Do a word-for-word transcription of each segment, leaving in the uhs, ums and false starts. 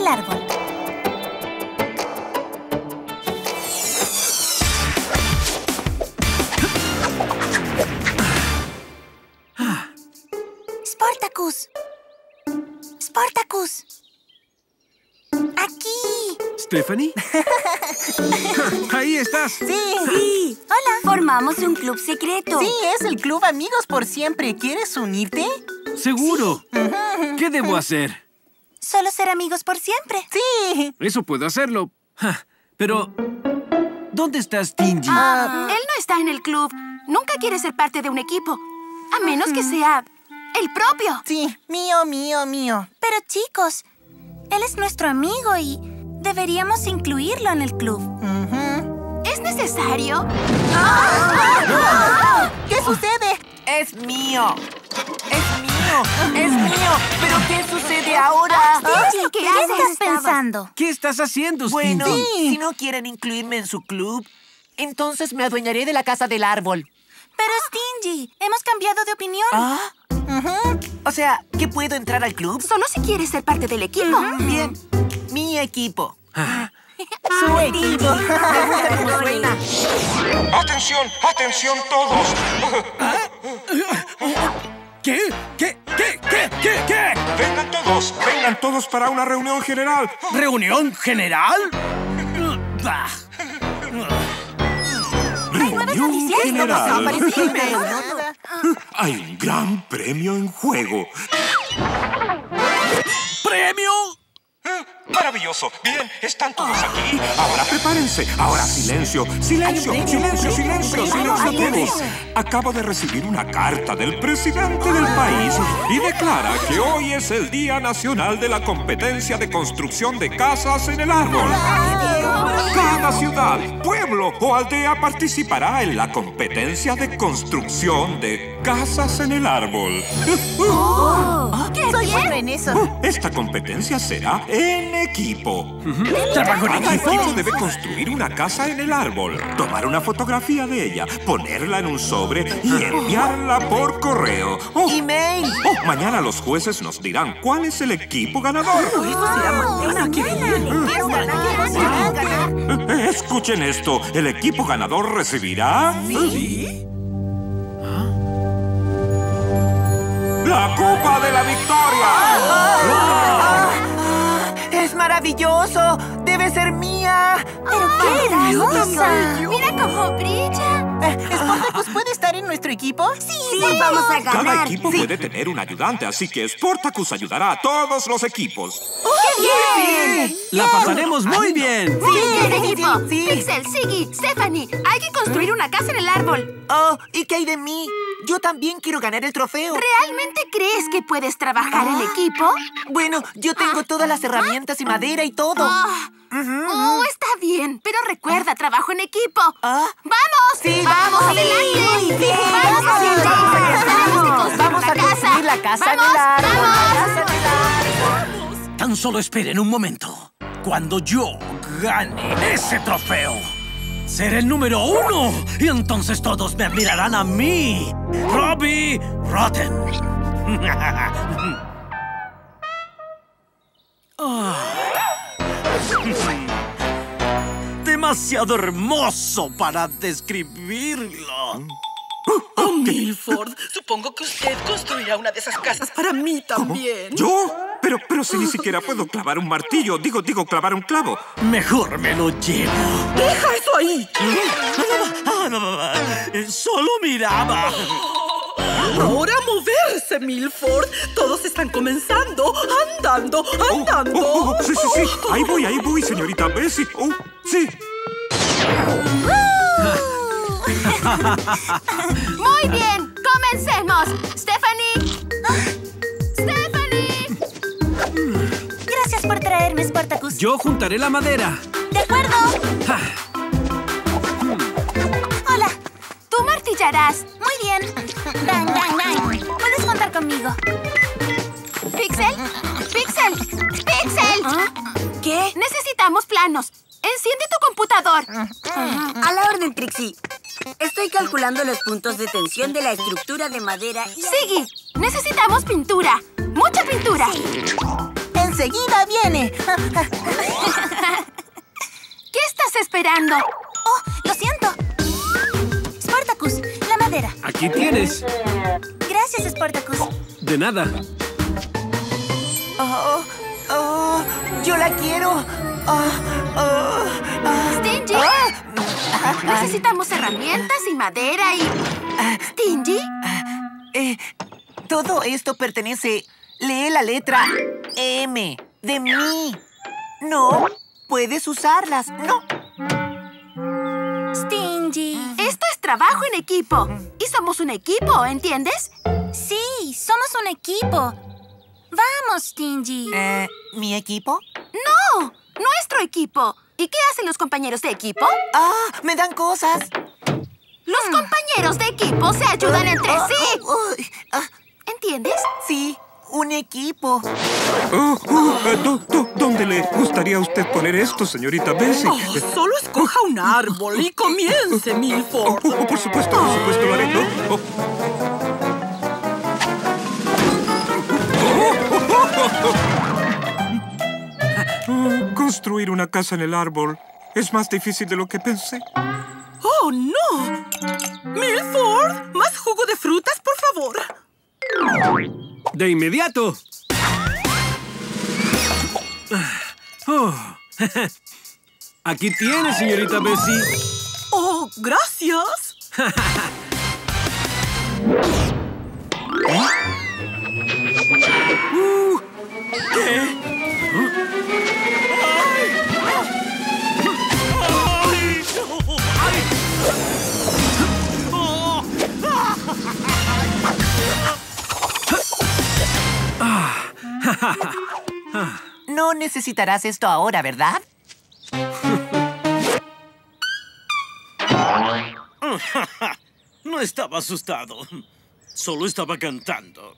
del árbol. Sportacus. Sportacus. Aquí. ¿Stephanie? ¡Ahí estás! ¡Sí! ¡Sí! Hola. Formamos un club secreto. Sí, es el club Amigos por Siempre. ¿Quieres unirte? ¡Seguro! ¿Qué debo hacer? Solo ser amigos por siempre. ¡Sí! Eso puedo hacerlo. Ja, pero, ¿dónde está Stingy? Ah, él no está en el club. Nunca quiere ser parte de un equipo. A menos que sea el propio. Sí, mío, mío, mío. Pero chicos, él es nuestro amigo y deberíamos incluirlo en el club. Ujú. ¿Es necesario? ¿Qué sucede? ¡Es mío! ¡Es mío! ¡Es mío! ¿Pero qué sucede ahora? Stingy, ¿qué ¿qué haces? estás pensando? ¿Qué estás haciendo, Bueno, Stingy? si no quieren incluirme en su club, entonces me adueñaré de la casa del árbol. Pero Stingy, hemos cambiado de opinión. ¿Ah? O sea, ¿que puedo entrar al club? Solo si quieres ser parte del equipo. Bien, mi equipo. Su equipo. Me gusta cómo suena. ¡Atención! ¡Atención todos! ¿Qué? ¿Qué? ¿Qué? ¿Qué? ¿Qué? ¿Qué? ¡Vengan todos! ¡Vengan todos para una reunión general! ¿Reunión general? Bah. ¡Reunión general! Nada. Hay un gran premio en juego. ¿Premio? ¡Maravilloso! Bien, están todos aquí. Ahora prepárense. Ahora silencio. Silencio, silencio, silencio, silencio todos. Acabo de recibir una carta del presidente del país y declara que hoy es el Día Nacional de la Competencia de Construcción de Casas en el Árbol. Cada ciudad, pueblo o aldea participará en la competencia de construcción de casas en el árbol. Soy bueno en eso. Esta competencia será en equipo. ¿Trabajo en Cada equipo? equipo debe construir una casa en el árbol, tomar una fotografía de ella, ponerla en un sobre y enviarla por correo. Oh, ¡Email! oh, mañana los jueces nos dirán cuál es el equipo ganador. Eh, Escuchen esto, el equipo ganador recibirá... ¿Sí? ¡La Copa de la Victoria! ¡Es maravilloso! ¡Debe ser mía! ¡Pero qué hermosa! Mira cómo brilla. Eh, ¿Sportacus puede estar en nuestro equipo? Sí, vamos a Cada ganar. equipo puede tener un ayudante, así que Sportacus ayudará a todos los equipos. ¡Bien! ¡La pasaremos muy bien! ¡Sí, bien, equipo! sí. Pixel, Siggy, Stephanie, hay que construir una casa en el árbol. Oh, ¿y qué hay de mí? Yo también quiero ganar el trofeo. ¿Realmente crees que puedes trabajar en equipo? Bueno, yo tengo todas las herramientas y madera y todo. Ah, Oh, está bien, pero recuerda, trabajo en equipo. ¿Ah? ¡Vamos! Sí, ¡Vamos, vamos. adelante! Muy bien. ¡Vamos, adelante! ¡Tenemos que construir Vamos una a construir la casa en ¡Vamos, el árbol. vamos! La casa en el árbol. Tan solo esperen un momento. Cuando yo gane ese trofeo, seré el número uno. Y entonces todos me admirarán a mí, Robbie Rotten. Ah. Demasiado hermoso para describirlo. Oh, Milford, supongo que usted construirá una de esas casas para mí también. ¿Yo? Pero, pero si ni siquiera puedo clavar un martillo. Digo, digo, clavar un clavo. Mejor me lo llevo. ¡Deja eso ahí! Solo miraba. Ahora moverse, Milford. Todos están comenzando, andando, andando. Oh, oh, oh, sí, sí, sí. Ahí voy, ahí voy, señorita Bessie. Oh, sí. ¡Muy bien! ¡Comencemos! ¡Stephanie! ¡Stephanie! Gracias por traerme, Sportacus. Yo juntaré la madera. ¡De acuerdo! Ja. Hola. Tú martillarás. Muy bien. Bang, bang, bang. Puedes contar conmigo. ¿Pixel? ¡Pixel! ¡Pixel! ¿Qué? Necesitamos planos. Enciende tu computador. A la orden, Trixie. Estoy calculando los puntos de tensión de la estructura de madera y... Siggy, necesitamos pintura. ¡Mucha pintura! ¿En enseguida viene. ¿Qué estás esperando? Oh, lo siento. Sportacus, la madera. Aquí tienes. Gracias, Sportacus. De nada. Oh, oh, yo la quiero. Oh, oh, oh. Stingy. Ah. Necesitamos herramientas y madera y... ¿Stingy? Eh, todo esto pertenece... Lee la letra M de mí. No puedes usarlas, no. Stingy. Esto es trabajo en equipo. Y somos un equipo, ¿entiendes? Sí, somos un equipo. Vamos, Stingy. Eh, ¿Mi equipo? ¡No! ¡Nuestro equipo! ¿Y qué hacen los compañeros de equipo? ¡Ah! ¡Me dan cosas! Los compañeros de equipo se ayudan entre Ah, sí. ah, ah, ¿Entiendes? sí, un equipo. Oh, oh, eh, do- do- ¿Dónde le gustaría a usted poner esto, señorita Bessie? Oh, solo escoja un árbol y comience, Oh, Milford. oh, por supuesto, por supuesto lo haré. ¿No? Oh. Oh, construir una casa en el árbol es más difícil de lo que pensé. ¡Oh, no! Milford, más jugo de frutas, por favor. De inmediato. Oh. Aquí tienes, señorita Bessie. ¡Oh, gracias! Uh, ¿Qué? No necesitarás esto ahora, ¿verdad? No estaba asustado. Solo estaba cantando.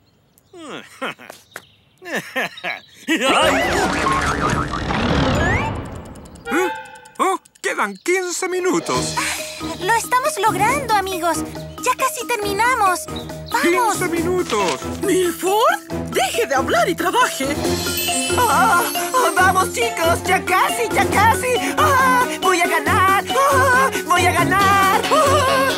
¿Eh? ¡Oh! ¡Quedan quince minutos! Lo estamos logrando, amigos. Ya casi terminamos. ¡Vamos! ¡quince minutos! ¿Milford? ¡Deje de hablar y trabaje! ¡Ah! ¡Ah! ¡Vamos, chicos! ¡Ya casi, ya casi! ¡Ah! ¡Voy a ganar! ¡Ah! ¡Voy a ganar! ¡Ah!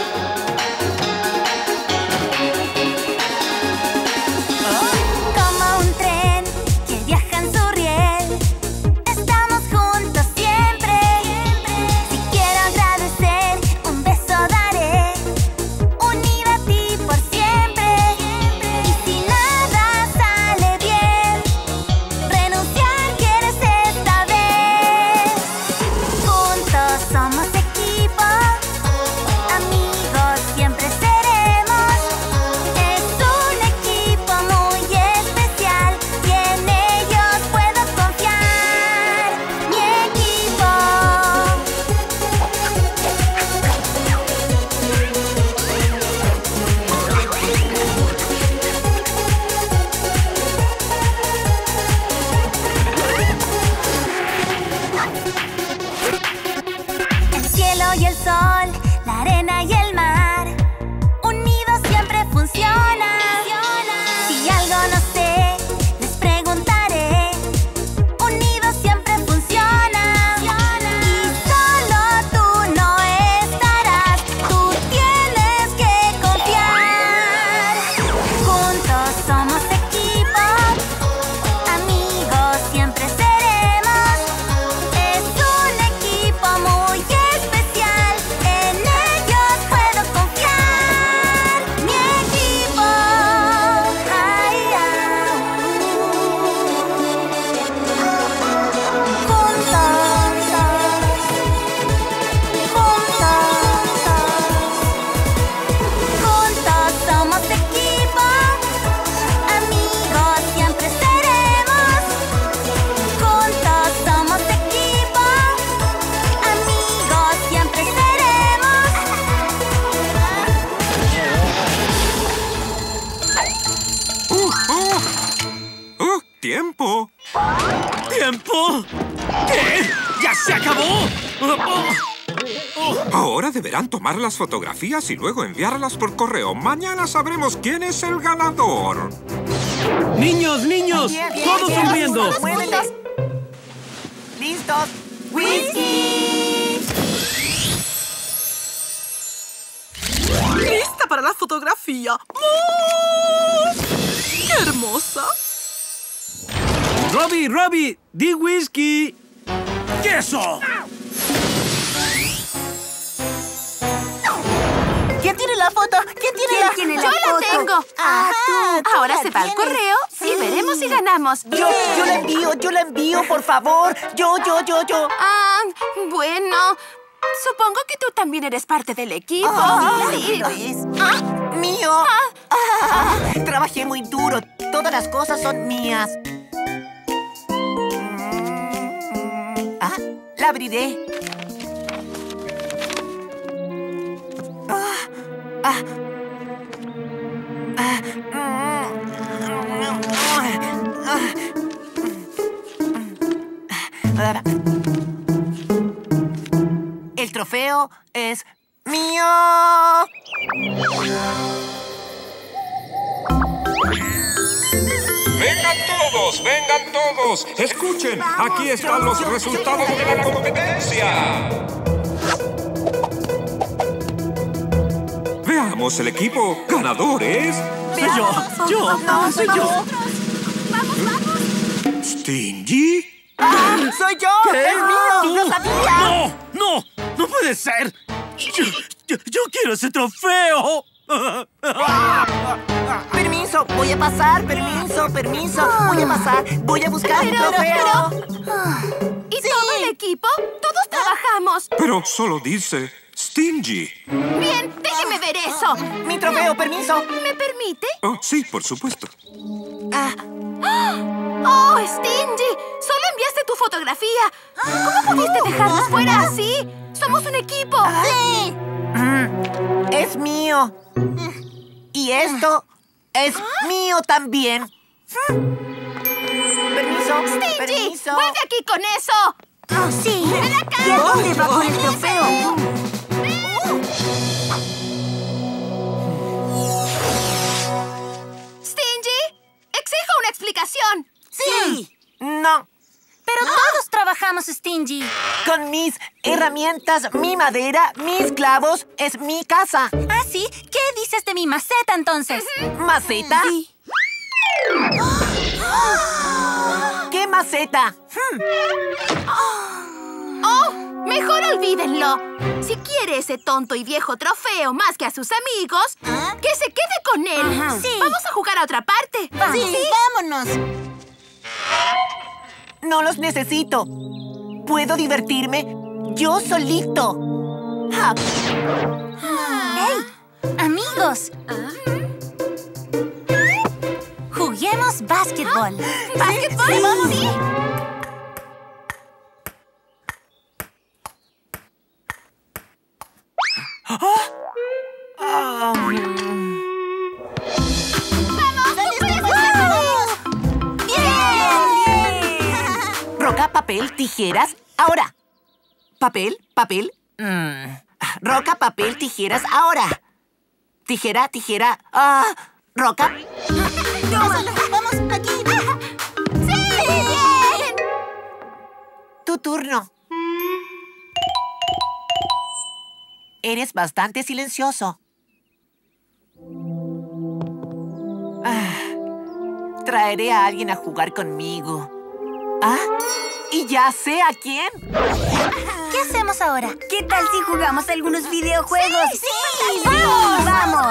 Como un tren que viaja en su riel. Estamos juntos siempre. Si quiero agradecer, un beso daré. Unido a ti por siempre. Y si nada sale bien, renunciar quieres esta vez. Juntos somos equipo. Amigos siempre seremos. Es un equipo muy especial y en ellos puedo confiar. Mi equipo. El cielo y el sol, la arena y el mar, unidos siempre funciona. Si algo no sé, les preguntaré. Unidos siempre funciona. Y solo tú no estarás. Tú tienes que confiar. Juntos somos equipo. Amigos siempre seremos. Es un equipo muy especial. En ellos puedo confiar. Mi equipo. Ay, ay. Juntos. Juntos. Juntos somos equipo. Amigos siempre seremos. Juntos somos equipo. Amigos siempre seremos. ¡Oh! ¡Oh! ¡Oh! ¡Tiempo! ¿Tiempo? ¿Qué? ¿Ya se acabó? Ahora deberán tomar las fotografías y luego enviarlas por correo. Mañana sabremos quién es el ganador. ¡Niños, niños! Bien, bien, ¡Todos bien. sonriendo! ¡Muévete! ¡Listos! ¡Whisky! ¡Lista para la fotografía! ¡Oh! ¡Qué hermosa! ¡Robbie, Robbie! ¡Di whisky! ¡Queso! ¿Quién tiene la foto? ¿Quién tiene ¿Quién la tiene la ¡Yo foto? la tengo! Ah, tú. Ahora la se va al tienes. correo y veremos si ganamos. Yo, yo la envío, yo la envío, por favor. Yo, yo, yo, yo. Ah, bueno. Supongo que tú también eres parte del equipo. Ah, Sí. ¿lo es? ¡Mío! Ah, trabajé muy duro. Todas las cosas son mías. Mm, Ah, la abriré. Ah, ah, ah, mm, ah, ah. El trofeo es mío. ¡Vengan todos! ¡Vengan todos! Escuchen, aquí están los resultados de la competencia. Veamos el equipo. ¡Ganadores! ¡Soy yo! ¡Yo! No, ¡Soy yo! ¿Stingy? ¡Ah! ¡Soy yo! ¡Es mío! ¿Tú? ¡Lo sabía! ¡No! ¡No! ¡No puede ser! ¡Yo, yo, yo quiero ese trofeo! Permiso, voy a pasar. Permiso, permiso. Voy a pasar. Voy a buscar un Pero, trofeo. ¿Y todo el equipo? Todos trabajamos. Pero solo dice Stingy. Bien, déjeme ver eso. Mi trofeo, permiso. ¿Me permite? Oh, sí, por supuesto. Ah, ¡Oh, Stingy! Solo enviaste tu fotografía. ¿Cómo pudiste dejarnos fuera así? ¡Somos un equipo! ¡Sí! Mm, es mío. Y esto es mío también. Permiso, ¡Stingy! permiso. ¡Vuelve aquí con eso! Oh, sí. ¡Ven acá! ¿Y a dónde va por el trofeo? ¡Stingy! ¡Exijo una explicación! Sí. No. Pero todos trabajamos, Stingy. Con mis herramientas, mi madera, mis clavos, es mi casa. ¿Ah, sí? ¿Qué dices de mi maceta, entonces? ¿Maceta? ¿Qué maceta? ¡Oh! Mejor olvídenlo. Si quiere ese tonto y viejo trofeo más que a sus amigos, que se quede con él. Ajá. Sí. Vamos a jugar a otra parte. Sí, vámonos. No los necesito. Puedo divertirme yo solito. Ah, ¡Hey! ¡Amigos! Juguemos básquetbol. ¿Básquetbol? Sí. ah, Roca, papel, tijeras. Ahora. Papel, papel. Mm. Roca, papel, tijeras. Ahora. Tijera, tijera. Ah, roca. Vamos, aquí. ¡Sí! ¡Bien! Tu turno. Eres bastante silencioso. Ah, traeré a alguien a jugar conmigo. Ah, y ya sé a quién. ¿Qué hacemos ahora? ¿Qué tal si jugamos algunos videojuegos? ¡Sí! sí. ¡Vamos! ¡Vamos!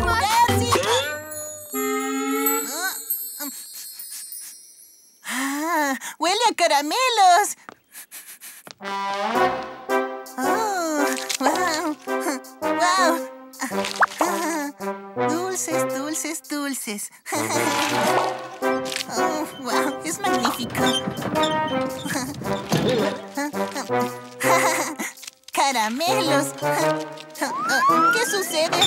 Ah, huele a caramelos. Oh, wow. Wow. Ah, dulces, dulces, dulces. Oh, wow, es magnífico. Caramelos. ¿Qué sucede?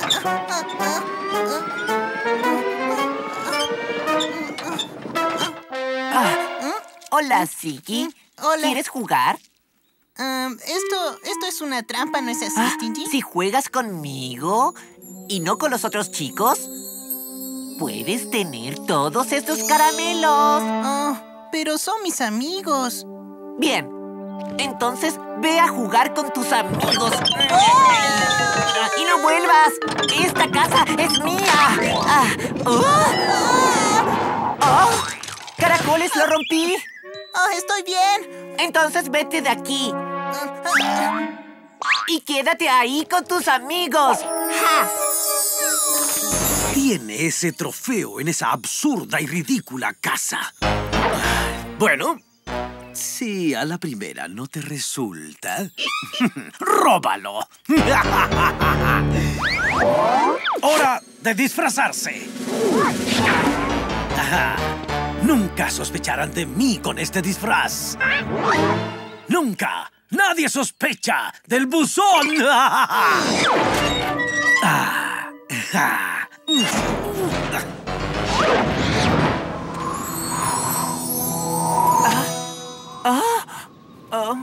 Ah, hola, Ziggy. Hola. ¿Quieres jugar? Um, esto, esto es una trampa, ¿no es así, Ah, Stingy? si juegas conmigo y no con los otros chicos, Puedes tener todos estos caramelos. Oh, pero son mis amigos. Bien. Entonces, ve a jugar con tus amigos. ¡Y no vuelvas! ¡Esta casa es mía! Ah, oh, oh, ¡Caracoles, lo rompí! Oh, estoy bien. Entonces vete de aquí. Y quédate ahí con tus amigos. ¡Ja! Tiene ese trofeo en esa absurda y ridícula casa. Bueno, si a la primera no te resulta, ¡róbalo! ¡Hora de disfrazarse! Nunca sospecharán de mí con este disfraz. ¡Nunca! ¡Nadie sospecha del buzón! ¡Ah! ¡Ah! ¡Ah! Oh.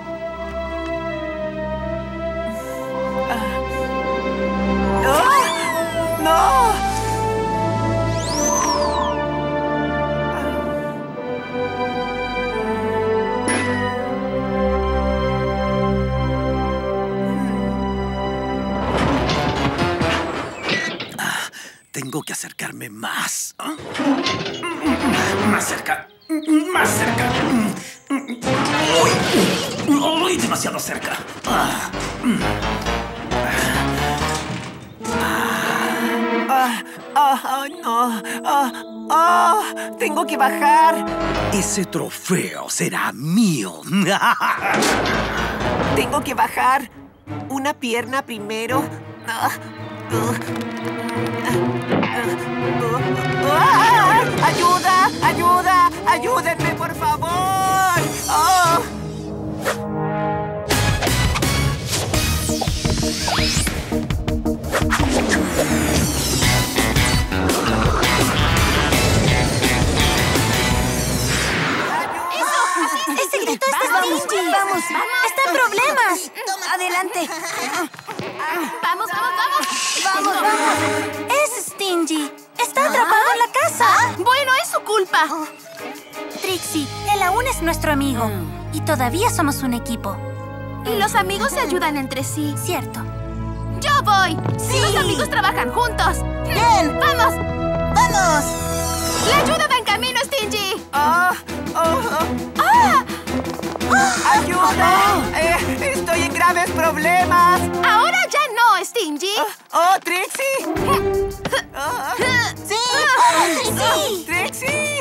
¡Ah! ¡No! Tengo que acercarme más. ¿Ah? Más cerca. Más cerca. ¡Uy! ¡Uy! Demasiado cerca. Ah. Ah, ah, ah, no. Ah, ah, tengo que bajar. Ese trofeo será mío. Tengo que bajar. Una pierna primero. Ah, uh, ¡Ah! ¡Ayuda! ¡Ayuda! ¡Ayúdenme, por favor! ¡Oh! ¡Ese grito está Stingy! ¡Vamos! ¡Está en problemas! ¡Adelante! ¡Vamos, vamos, vamos! ¡Vamos, vamos! ¡Es Stingy! ¡Está atrapado en la casa! Bueno, es su culpa. Trixie, él aún es nuestro amigo. Y todavía somos un equipo. Y los amigos se ayudan entre sí. Cierto. ¡Yo voy! ¡Sí! Los amigos trabajan juntos. ¡Bien! ¡Vamos! ¡Vamos! ¡La ayuda va en camino, Stingy! ¡Ah! ¡Oh! ¡Ah! ¡Ayuda! Eh, ¡Estoy en graves problemas! ¡Ahora ya no, Stingy! ¡Oh, Trixie! Ah, ¡Sí! ¡Sí! ¡Trixie!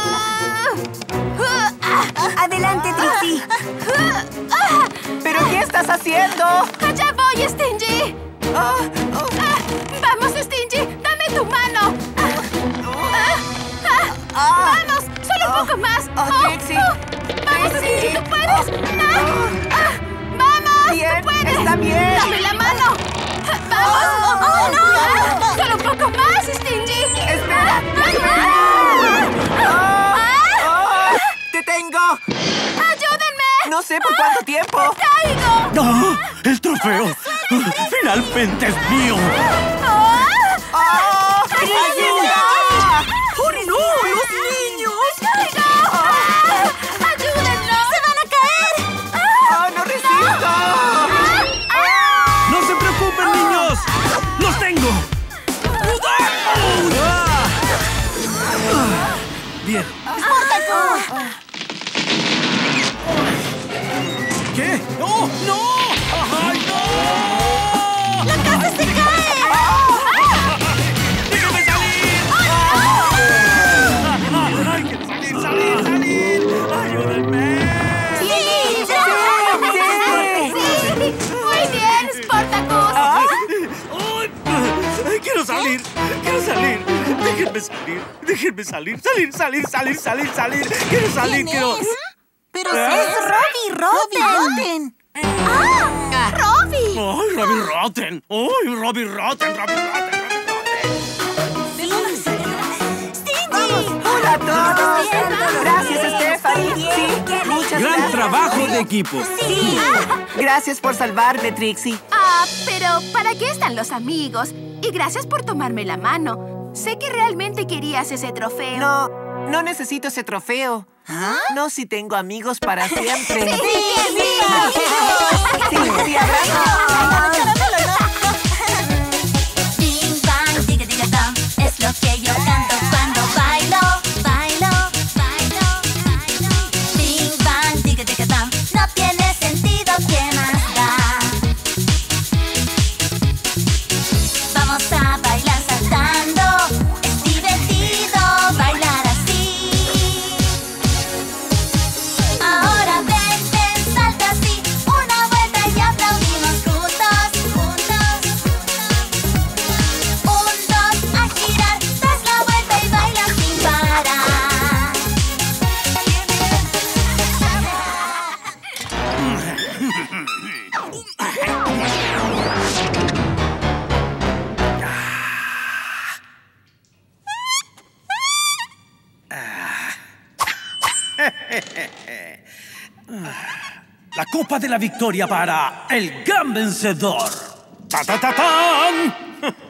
¡Adelante, Trixie! ¿Pero qué estás haciendo? ¡Allá voy, Stingy! Ah, oh, Ah, ¡Vamos, Stingy! ¡Dame tu mano! Ah, ah, ah. ¡Vamos! ¡Solo un poco más! Oh, Trixie. ¡Vamos, Trixie. Stingy! ¡Tú puedes! Ah, ah, ¡Vamos! Bien, ¡Tú puedes! está bien. ¡Dame la mano! ¡Vamos! Oh, ¡Oh, no! oh. ¡Solo un poco más, Stingy! ¡Espera! Ah, Oh, oh, ¡te tengo! ¡Ayúdenme! No sé por cuánto tiempo. ¡Caigo! ¡Ah! ¡El trofeo! ¡Finalmente es mío! ¡Ah! ¡Oh! ¡Ayuda! ¡Oh, no! ¡Los niños! ¡Caigo! ¡Ayúdennos! ¡Se van a caer! ¡Oh, no resisto! ¡No se preocupen, niños! ¡Los tengo! Ah. Bien. ¿Qué? ¡No! ¡No! ¡Ay, no! ¡La casa se cae! ¡Déjame salir! ¡Ay, quiero salir, salir, salir! ¡Ayúdenme! ¡Sí! ¡Muy bien, Sportacus! ¡Ay! ¡Ay! ¡Quiero salir! ¡Quiero salir! ¡Déjenme salir! ¡Déjenme salir! ¡Salir, salir, salir, salir, salir! ¡Quiero salir! ¡Quiero! ¡Pero ¿Eh? es Robbie Rotten! ¡Ah! ¡Robbie! ¡Ay, Robbie Rotten! ¡Ay, Robbie Rotten! ¡Robbie Rotten! ¡Hola a todos! Gracias, Stephanie. Sí, muchas Gran gracias. trabajo de equipo. Sí. Gracias por salvarme, Trixie. Ah, pero ¿para qué están los amigos? Y gracias por tomarme la mano. Sé que realmente querías ese trofeo. No, no necesito ese trofeo. ¿Ah? No si tengo amigos para siempre. ¡Sí, sí! Sí, sí, abrazo. Bing, bang, diga, diga, dum. Es lo que yo canto cuando bailo, bailo, bailo, bailo. Bing, bang, diga, diga, dum. No tiene sentido, ¿qué más da? Vamos a bailar saltando. Es divertido bailar así. Ahora ven, ven, salta así. Una vuelta y aplaudimos juntos, juntos. Un, dos, a girar. Das la vuelta y baila sin parar. La copa de la victoria para el gran vencedor. ¡Ta, ta, ta, tan!